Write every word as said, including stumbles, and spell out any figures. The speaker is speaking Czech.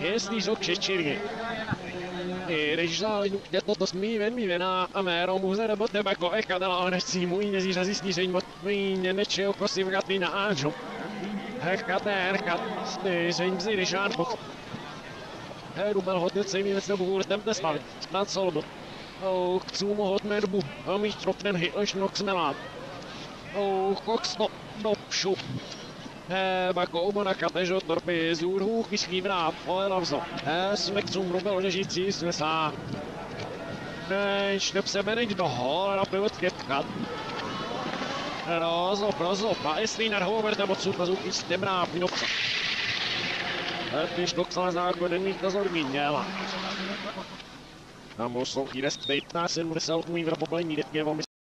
Jestli jsou křečirky. Když záleží, kde toto smí ven mi vená a méro muze nebo tebe jako ekadala onecí můj nezíře zjistí, od mě nečeho prosím gatý na ážu. Herkat, herkat, stejřeň bzy ryšárboch. Heru byl hodnice mi věc nebo hůrtem tesmal, snad solbu. Oh, chcú mohot merbu, a mi tropnen hyloš nok smelát. Oh, koks no, no pšu. He, bako obona katežo torpy z úrhů kyský vrát, ale lavzo. He, smek cum rubel žežící svesá. Než neb se beneď do hol, na pivot ketkat. Rozo, prozo, pa jestli narhover nebo cud na zvuky stemrá pinopsa. He, když doksa zákoden mít dozor měla. A musou jít zpět na sedmdesát můj vrboblení, dětně vám